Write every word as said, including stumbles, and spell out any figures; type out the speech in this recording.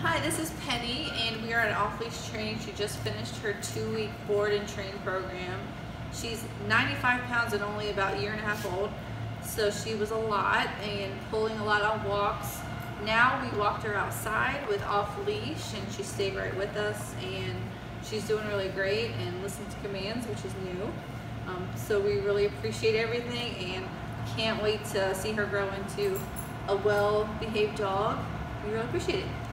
Hi, this is Penny, and we are at Off-Leash training. She just finished her two-week board and train program. She's ninety-five pounds and only about a year and a half old, so she was a lot and pulling a lot on walks. Now we walked her outside with Off-Leash, and she stayed right with us, and she's doing really great and listening to commands, which is new. Um, so we really appreciate everything and can't wait to see her grow into a well-behaved dog. We really appreciate it.